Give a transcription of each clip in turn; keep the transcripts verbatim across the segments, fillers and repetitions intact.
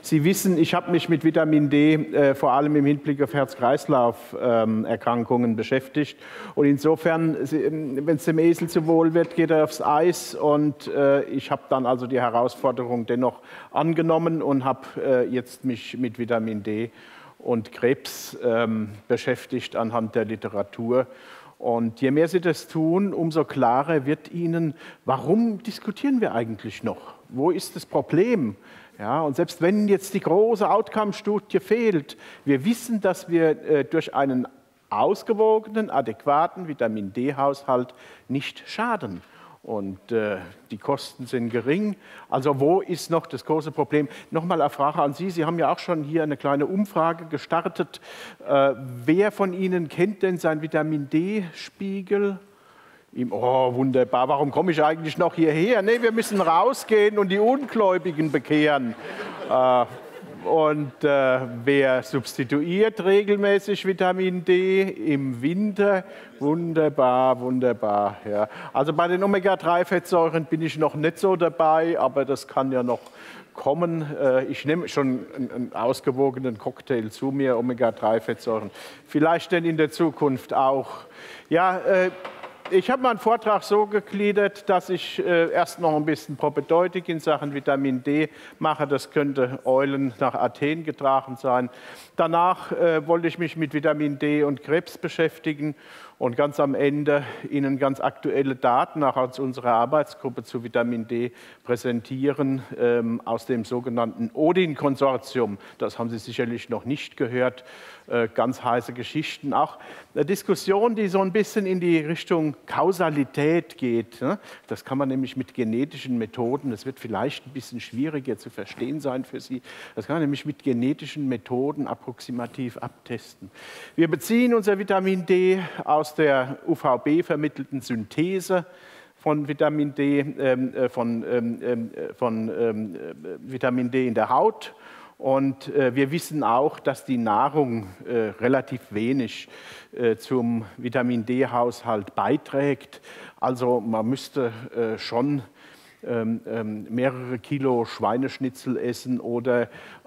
Sie wissen, ich habe mich mit Vitamin D äh, vor allem im Hinblick auf Herz-Kreislauf-Erkrankungen ähm, beschäftigt. Und insofern, wenn es dem Esel zu wohl wird, geht er aufs Eis. Und äh, ich habe dann also die Herausforderung dennoch angenommen und habe äh, jetzt mich mit Vitamin D und Krebs ähm, beschäftigt anhand der Literatur. Und je mehr Sie das tun, umso klarer wird Ihnen, warum diskutieren wir eigentlich noch? Wo ist das Problem? Ja, und selbst wenn jetzt die große Outcome-Studie fehlt, wir wissen, dass wir äh, durch einen ausgewogenen, adäquaten Vitamin D-Haushalt nicht schaden. Und äh, die Kosten sind gering. Also wo ist noch das große Problem? Nochmal eine Frage an Sie. Sie haben ja auch schon hier eine kleine Umfrage gestartet. Äh, wer von Ihnen kennt denn seinen Vitamin D-Spiegel? Oh, wunderbar. Warum komme ich eigentlich noch hierher? Nee, wir müssen rausgehen und die Ungläubigen bekehren. Äh, Und äh, wer substituiert regelmäßig Vitamin D im Winter? Wunderbar, wunderbar. Ja. Also bei den Omega drei Fettsäuren bin ich noch nicht so dabei, aber das kann ja noch kommen. Äh, ich nehme schon einen, einen ausgewogenen Cocktail zu mir, Omega drei Fettsäuren. Vielleicht denn in der Zukunft auch. Ja, äh, ich habe meinen Vortrag so gegliedert, dass ich äh, erst noch ein bisschen Propedeutik in Sachen Vitamin D mache. Das könnte Eulen nach Athen getragen sein. Danach äh, wollte ich mich mit Vitamin D und Krebs beschäftigen und ganz am Ende Ihnen ganz aktuelle Daten auch aus unserer Arbeitsgruppe zu Vitamin D präsentieren ähm, aus dem sogenannten Odin-Konsortium. Das haben Sie sicherlich noch nicht gehört. Äh, ganz heiße Geschichten. Auch eine Diskussion, die so ein bisschen in die Richtung Kausalität geht. Ne? Das kann man nämlich mit genetischen Methoden, das wird vielleicht ein bisschen schwieriger zu verstehen sein für Sie, das kann man nämlich mit genetischen Methoden approximativ abtesten. Wir beziehen unser Vitamin D aus der U V B-vermittelten Synthese von Vitamin D, äh, von, ähm, äh, von ähm, äh, Vitamin D in der Haut. Und äh, wir wissen auch, dass die Nahrung äh, relativ wenig äh, zum Vitamin D-Haushalt beiträgt. Also man müsste äh, schon ähm, ähm, mehrere Kilo Schweineschnitzel essen oder,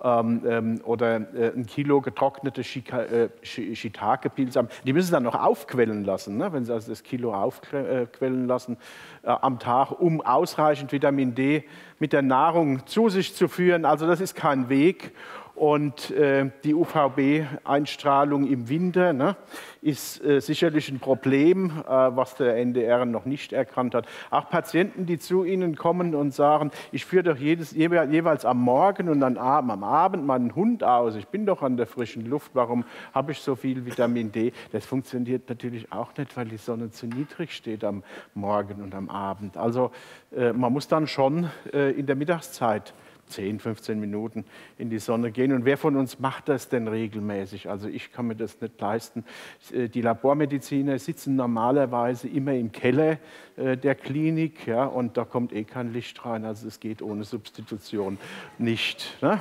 ähm, oder äh, ein Kilo getrocknete äh, Shiitake-Pilze. Die müssen Sie dann noch aufquellen lassen, ne? Wenn Sie also das Kilo aufquellen lassen äh, am Tag, um ausreichend Vitamin D mit der Nahrung zu sich zu führen. Also das ist kein Weg. Und äh, die U V B-Einstrahlung im Winter ne, ist äh, sicherlich ein Problem, äh, was der N D R noch nicht erkannt hat. Auch Patienten, die zu Ihnen kommen und sagen, ich führe doch jedes, jeweils am Morgen und dann am Abend meinen Hund aus, ich bin doch an der frischen Luft, warum habe ich so viel Vitamin D? Das funktioniert natürlich auch nicht, weil die Sonne zu niedrig steht am Morgen und am Abend. Also äh, man muss dann schon äh, in der Mittagszeit zehn, fünfzehn Minuten in die Sonne gehen. Und wer von uns macht das denn regelmäßig? Also ich kann mir das nicht leisten. Die Labormediziner sitzen normalerweise immer im Keller der Klinik, ja, und da kommt eh kein Licht rein. Also es geht ohne Substitution nicht. Ne?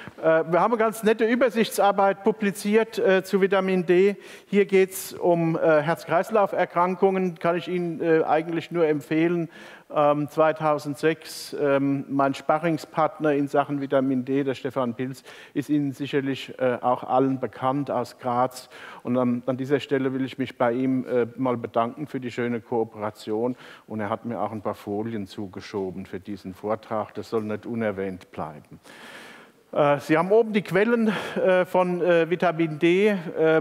Wir haben eine ganz nette Übersichtsarbeit publiziert äh, zu Vitamin D. Hier geht es um äh, Herz-Kreislauf-Erkrankungen. Kann ich Ihnen äh, eigentlich nur empfehlen. Ähm, zweitausendsechs, ähm, mein Sparringspartner in Sachen Vitamin D, der Stefan Pilz, ist Ihnen sicherlich äh, auch allen bekannt aus Graz. Und ähm, an dieser Stelle will ich mich bei ihm äh, mal bedanken für die schöne Kooperation. Und er hat mir auch ein paar Folien zugeschoben für diesen Vortrag. Das soll nicht unerwähnt bleiben. Sie haben oben die Quellen von Vitamin D,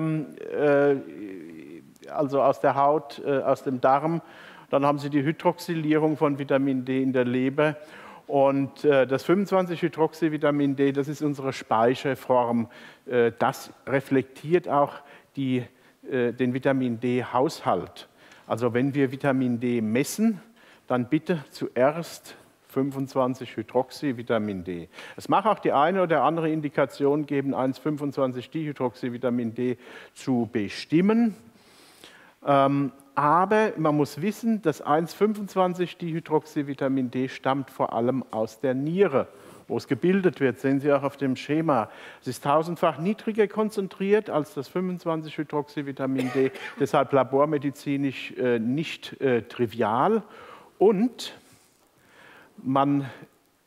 also aus der Haut, aus dem Darm. Dann haben Sie die Hydroxylierung von Vitamin D in der Leber. Und das fünfundzwanzig-Hydroxyvitamin D, das ist unsere Speicherform. Das reflektiert auch die, den Vitamin D-Haushalt. Also wenn wir Vitamin D messen, dann bitte zuerst fünfundzwanzig-Hydroxyvitamin D. Es mag auch die eine oder andere Indikation geben, eins Komma fünfundzwanzig Dihydroxyvitamin D zu bestimmen. Ähm, aber man muss wissen, dass eins Komma fünfundzwanzig Dihydroxyvitamin D stammt vor allem aus der Niere, wo es gebildet wird, sehen Sie auch auf dem Schema. Es ist tausendfach niedriger konzentriert als das fünfundzwanzig Hydroxyvitamin D, deshalb labormedizinisch äh, nicht äh, trivial. Und man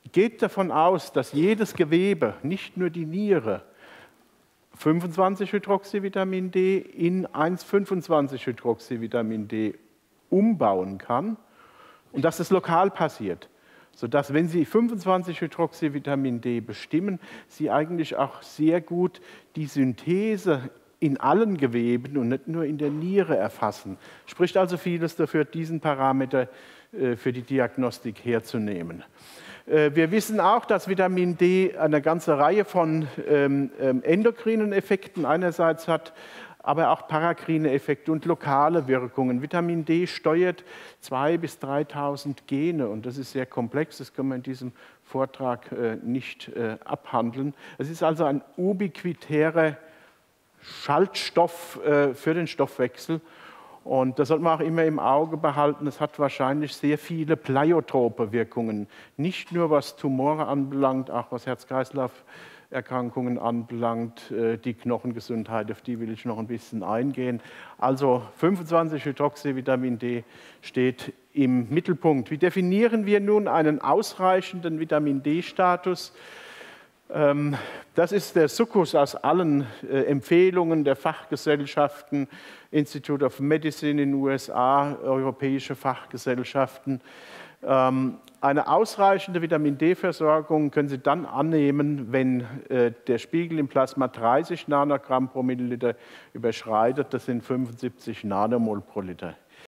geht davon aus, dass jedes Gewebe, nicht nur die Niere, fünfundzwanzig Hydroxyvitamin D in eins Komma fünfundzwanzig Hydroxyvitamin D umbauen kann und dass es lokal passiert, sodass, wenn Sie fünfundzwanzig Hydroxyvitamin D bestimmen, Sie eigentlich auch sehr gut die Synthese in allen Geweben und nicht nur in der Niere erfassen. Spricht also vieles dafür, diesen Parameter für die Diagnostik herzunehmen. Wir wissen auch, dass Vitamin D eine ganze Reihe von endokrinen Effekten einerseits hat, aber auch parakrine Effekte und lokale Wirkungen. Vitamin D steuert zweitausend bis dreitausend Gene und das ist sehr komplex, das können wir in diesem Vortrag nicht abhandeln. Es ist also ein ubiquitärer Schaltstoff für den Stoffwechsel. Und das sollte man auch immer im Auge behalten. Es hat wahrscheinlich sehr viele pleiotrope Wirkungen. Nicht nur was Tumore anbelangt, auch was Herz-Kreislauf-Erkrankungen anbelangt, die Knochengesundheit, auf die will ich noch ein bisschen eingehen. Also fünfundzwanzig Hydroxyvitamin D steht im Mittelpunkt. Wie definieren wir nun einen ausreichenden Vitamin D-Status? Das ist der Sukkus aus allen Empfehlungen der Fachgesellschaften, Institute of Medicine in den U S A, europäische Fachgesellschaften. Eine ausreichende Vitamin D-Versorgung können Sie dann annehmen, wenn der Spiegel im Plasma dreißig Nanogramm pro Milliliter überschreitet. Das sind fünfundsiebzig Nanomol pro Liter.